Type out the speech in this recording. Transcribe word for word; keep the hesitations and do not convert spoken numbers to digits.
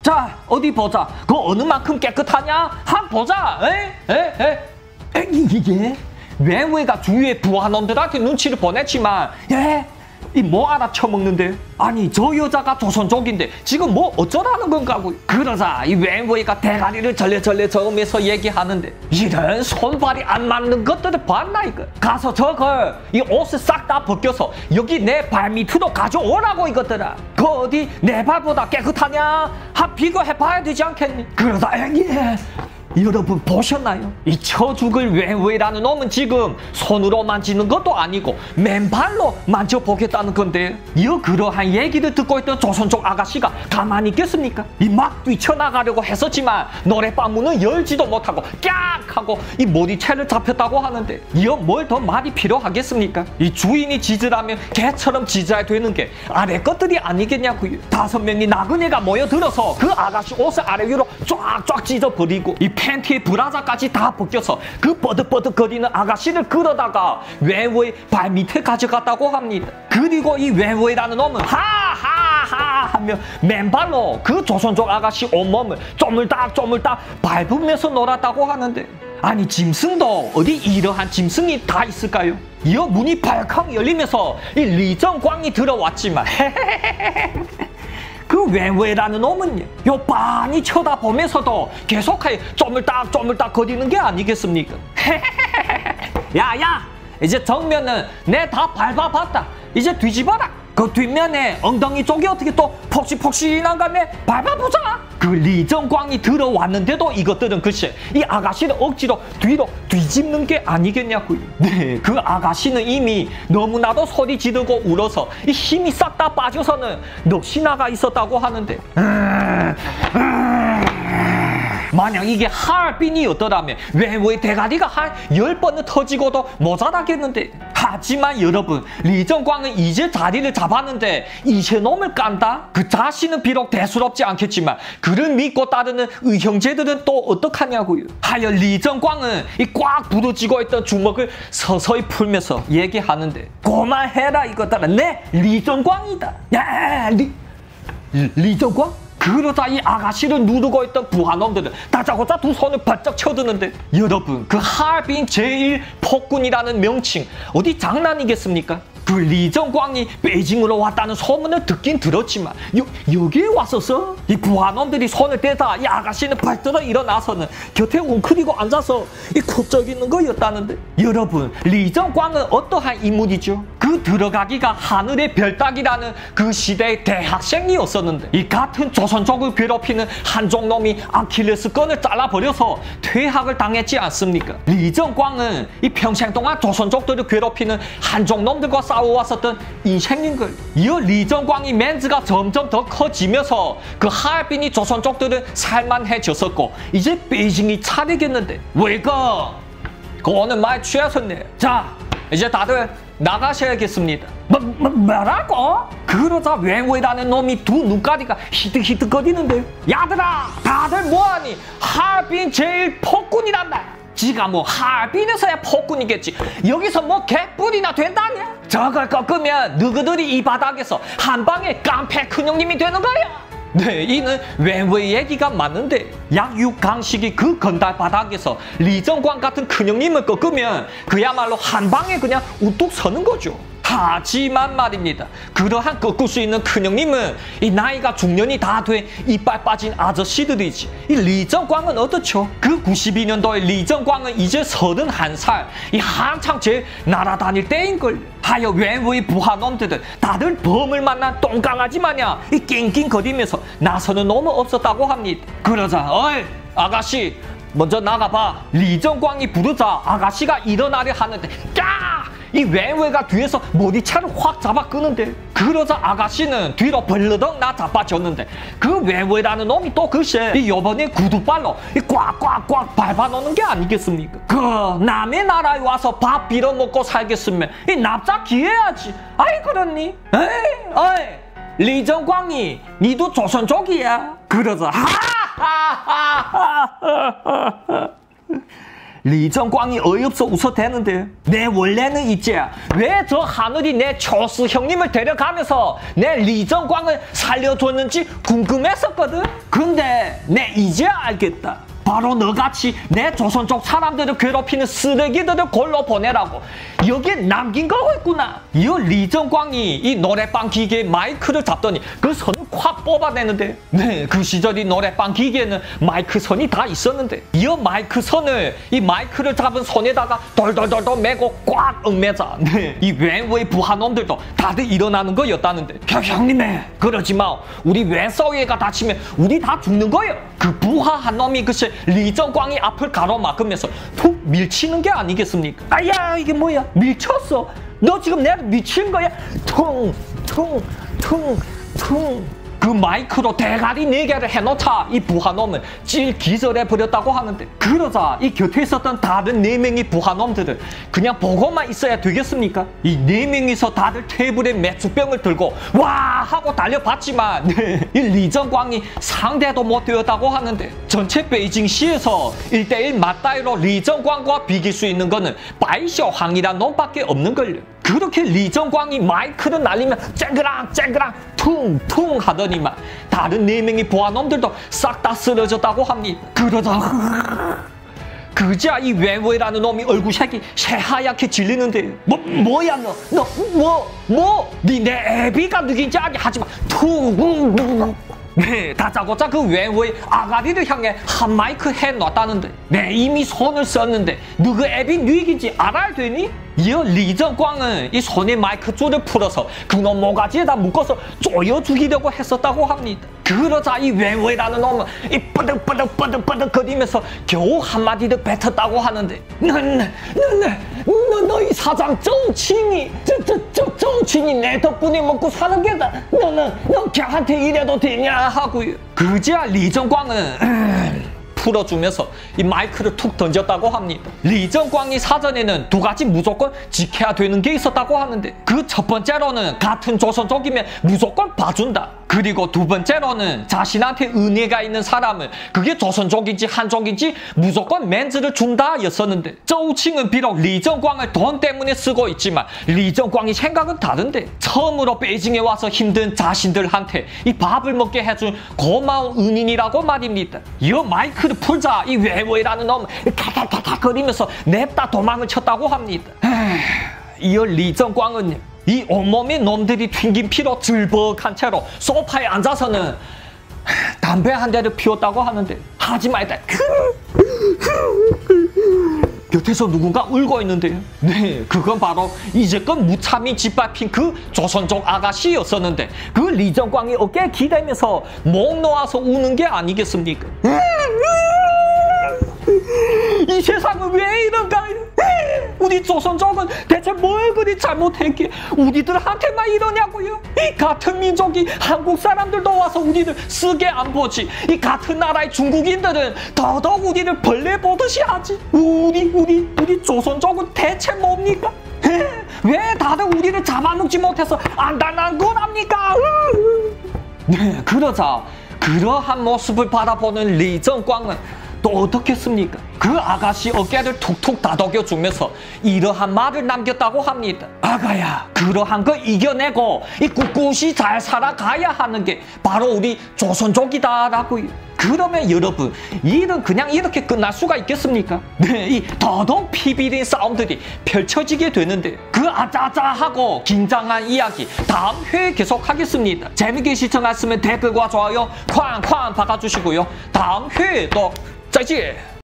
자, 어디 보자. 그 어느 만큼 깨끗하냐? 한 보자. 에? 에? 에? 에? 이게 외외가 주위의 부하놈들한테 눈치를 보냈지만, 예? 이 뭐 알아쳐먹는데? 아니, 저 여자가 조선족인데 지금 뭐 어쩌라는 건가고. 그러자 이 외외가 대가리를 절레절레 저으면서 얘기하는데, 이런 손발이 안 맞는 것들을 봤나 이거. 가서 저걸 이 옷을 싹 다 벗겨서 여기 내 발밑으로 가져오라고 이것들아. 그 어디 내 발보다 깨끗하냐? 한 비교해봐야 되지 않겠니? 그러자 예. 여러분 보셨나요? 이 처죽을 외외라는 놈은 지금 손으로 만지는 것도 아니고 맨발로 만져보겠다는 건데, 이 그러한 얘기를 듣고 있던 조선족 아가씨가 가만히 있겠습니까? 이 막 뛰쳐나가려고 했었지만 노래방 문을 열지도 못하고 깍 하고 이 머리채를 잡혔다고 하는데, 이어 뭘 더 말이 필요하겠습니까? 이 주인이 짖으라면 개처럼 짖어야 되는 게 아래 것들이 아니겠냐고요. 다섯 명이 나그네가 모여들어서 그 아가씨 옷을 아래 위로 쫙쫙 찢어버리고 이 팬티에 브라자까지 다 벗겨서 그 뻐득뻐득거리는 아가씨를 끌어다가 외외 발밑에 가져갔다고 합니다. 그리고 이 외외라는 놈은 하하하 하며 맨발로 그 조선족 아가씨 온몸을 쪼물딱 쪼물딱 밟으면서 놀았다고 하는데, 아니 짐승도 어디 이러한 짐승이 다 있을까요? 이어 문이 발칵 열리면서 이 리정광이 들어왔지만 그 외외라는 놈은요, 요 빤히 쳐다보면서도 계속하여 쪼물딱 쪼물딱 거리는 게 아니겠습니까? 야야, 이제 정면은 내 다 밟아봤다. 이제 뒤집어라. 그 뒷면에 엉덩이 쪽이 어떻게 또 폭신폭신한가 내 밟아보자. 그 리정광이 들어왔는데도 이것들은 글쎄 이 아가씨를 억지로 뒤로 뒤집는 게 아니겠냐고요. 네, 그 아가씨는 이미 너무나도 소리 지르고 울어서 이 힘이 싹 다 빠져서는 넋이 나가 있었다고 하는데, 음, 음, 만약 이게 하얼빈이었더라면 외외 대가리가 한 열 번은 터지고도 모자라겠는데, 하지만 여러분, 리정광은 이제 자리를 잡았는데 이제놈을 깐다? 그 자신은 비록 대수롭지 않겠지만 그를 믿고 따르는 의형제들은 또 어떡하냐고요. 하여 리정광은 이 꽉 부러지고 있던 주먹을 서서히 풀면서 얘기하는데, 고만해라 이것들아. 내 리정광이다. 야, 리, 리정광? 그러자 이 아가씨를 누르고 있던 부하놈들은 다짜고짜 두 손을 바짝 쳐드는데, 여러분, 그 하얼빈 제일 폭군이라는 명칭 어디 장난이겠습니까? 그 리정광이 베이징으로 왔다는 소문을 듣긴 들었지만 여, 여기에 왔어서 이 부하놈들이 손을 떼다 이 아가씨는 발들어 일어나서는 곁에 웅크리고 앉아서 이 콧적 있는 거였다는데, 여러분, 리정광은 어떠한 인물이죠? 그 들어가기가 하늘의 별 따기라는 그 시대의 대학생이었었는데, 이 같은 조선족을 괴롭히는 한족놈이 아킬레스건을 잘라버려서 퇴학을 당했지 않습니까? 리정광은 이 평생 동안 조선족들을 괴롭히는 한족놈들과 싸워왔었던 인생인걸. 이어 리정광이 멘즈가 점점 더 커지면서 그 하얼빈이 조선족들은 살만해졌었고 이제 베이징이 차리겠는데, 왜가? 그 오늘 많이 취하셨네. 자, 이제 다들 나가셔야겠습니다. 뭐, 뭐, 뭐라고? 그러자 외외라는 놈이 두 눈가리가 히득히득거리는데, 야들아, 다들 뭐하니? 하얼빈 제일 폭군이란다. 지가 뭐 하얼빈에서야 폭군이겠지. 여기서 뭐 개뿔이나 된다냐? 저걸 꺾으면 너희들이 이 바닥에서 한 방에 깡패 큰형님이 되는 거야. 네, 이는 외외 얘기가 맞는데, 약육강식이 그 건달 바닥에서 리정광 같은 큰형님을 꺾으면 그야말로 한 방에 그냥 우뚝 서는 거죠. 하지만 말입니다, 그러한 꺾을 수 있는 큰형님은 이 나이가 중년이 다 돼 이빨 빠진 아저씨들이지. 이 리정광은 어떻죠? 그 구십이 년도에 리정광은 이제 서른한 살, 이 한창 제일 날아다닐 때인걸. 하여 외부의 부하놈들은 다들 범을 만난 똥강아지 마냥 이 낑낑거리면서 나서는 놈은 없었다고 합니다. 그러자 어이 아가씨 먼저 나가봐. 리정광이 부르자 아가씨가 일어나려 하는데 까! 이 외외가 뒤에서 머리채를 확 잡아 끄는데, 그러자 아가씨는 뒤로 벌러덩 나 자빠졌는데, 그 외외라는 놈이 또 글쎄 이 요번에 구두발로 이 꽉꽉꽉 밟아놓는 게 아니겠습니까? 그 남의 나라에 와서 밥 빌어먹고 살겠으면 이 납작히 해야지. 아이 그렇니? 에이 어이 리정광이 니도 조선족이야. 그러자 하하하하하 리정광이 어이없어 웃어대는데 내 원래는 이제 왜 저 하늘이 내 초수 형님을 데려가면서 내 리정광을 살려줬는지 궁금했었거든. 근데 내 이제 알겠다. 바로 너같이 내 조선족 사람들을 괴롭히는 쓰레기들을 골로 보내라고 여기에 남긴 거였구나. 이 리정광이 이 노래방 기계에 마이크를 잡더니 그 선을 확 뽑아내는데 네, 그 시절 이 노래방 기계에는 마이크 선이 다 있었는데 이 마이크 선을 이 마이크를 잡은 손에다가 돌돌돌돌 메고 꽉 얽매자 네, 이 외부의 부하놈들도 다들 일어나는 거였다는데 형님네 그러지 마. 우리 외서위가 다치면 우리 다 죽는 거예요. 그 부하 한 놈이 글쎄 리정광이 앞을 가로막으면서 툭 밀치는 게 아니겠습니까? 아야 이게 뭐야 밀쳤어. 너 지금 내가 미친 거야? 퉁 퉁 퉁 퉁 그 마이크로 대가리 네 개를 해놓자 이 부하놈은 찔 기절해버렸다고 하는데 그러자 이 곁에 있었던 다른 네 명의 부하놈들은 그냥 보고만 있어야 되겠습니까? 이 네 명이서 다들 테이블에 맥주병을 들고 와 하고 달려봤지만 네, 이 리정광이 상대도 못 되었다고 하는데 전체 베이징시에서 일 대일 맞다이로 리정광과 비길 수 있는 거는 바이쇼항이란 놈밖에 없는걸요. 그렇게 리정광이 마이크를 날리면 쨍그랑 쨍그랑 퉁퉁 하더니만 다른 네 명의 부하놈들도 싹 다 쓰러졌다고 합니다. 그러다 그자 이 외모라는 놈이 얼굴색이 새하얗게 질리는데 뭐 뭐야 너 너 뭐 뭐 니 내 애비가 누군지 아니 하지마 퉁 네, 다짜고짜 그 외모의 아가리를 향해 한 마이크 해놨다는데 네, 이미 손을 썼는데 너그 앱이 누이긴지 알아야 되니? 이어 리정광은 이 손에 마이크 줄을 풀어서 그놈 모가지에다 묶어서 쪼여 죽이려고 했었다고 합니다. 그러자 이 외모라는 놈은 이 뻐득뻐득뻐득뻐득 거리면서 겨우 한마디를 뱉었다고 하는데 너너너너 이 사장 정칭이 저저 정칭이 내 덕분에 먹고 사는 게다. 너는 너 걔한테 이래도 되냐 하고요. 그제야 리정광은 풀어주면서 이 마이크를 툭 던졌다고 합니다. 리정광이 사전에는 두 가지 무조건 지켜야 되는 게 있었다고 하는데 그 첫 번째로는 같은 조선족이면 무조건 봐준다. 그리고 두 번째로는 자신한테 은혜가 있는 사람을 그게 조선족인지 한족인지 무조건 맨즈를 준다 였었는데 쪼우칭은 비록 리정광을 돈 때문에 쓰고 있지만 리정광이 생각은 다른데 처음으로 베이징에 와서 힘든 자신들한테 이 밥을 먹게 해준 고마운 은인이라고 말입니다. 이 마이크를 풀자 이 외모이라는 놈 카카카카 거리면서 냅다 도망을 쳤다고 합니다. 이어 리정광은 이 온몸의 놈들이 튕긴 피로 즐벅한 채로 소파에 앉아서는 담배 한 대를 피웠다고 하는데 하지마 일단 곁에서 누군가 울고 있는데요. 네, 그건 바로 이제껏 무참히 짓밟힌 그 조선족 아가씨였었는데 그 리정광이 어깨에 기대면서 목 놓아서 우는 게 아니겠습니까? 이 세상은 왜 이런가? 우리 조선족은 대체 뭘 그리 잘못했기에 우리들한테만 이러냐고요? 이 같은 민족이 한국 사람들도 와서 우리를 쓰게 안 보지. 이 같은 나라의 중국인들은 더더욱 우리를 벌레 보듯이 하지. 우리 우리 우리 조선족은 대체 뭡니까? 왜 다들 우리를 잡아먹지 못해서 안달난 거랍니까? 네, 그러자 그러한 모습을 바라보는 리정광은 또 어떻겠습니까? 그 아가씨 어깨를 툭툭 다독여주면서 이러한 말을 남겼다고 합니다. 아가야, 그러한 거 이겨내고 이 꿋꿋이 잘 살아가야 하는 게 바로 우리 조선족이다라고요. 그러면 여러분, 일은 그냥 이렇게 끝날 수가 있겠습니까? 네, 이 더더욱 피비린 싸움들이 펼쳐지게 되는데 그 아짜아짜하고 긴장한 이야기 다음 회에 계속하겠습니다. 재밌게 시청하셨으면 댓글과 좋아요 쾅쾅 박아주시고요. 다음 회에 또 再见。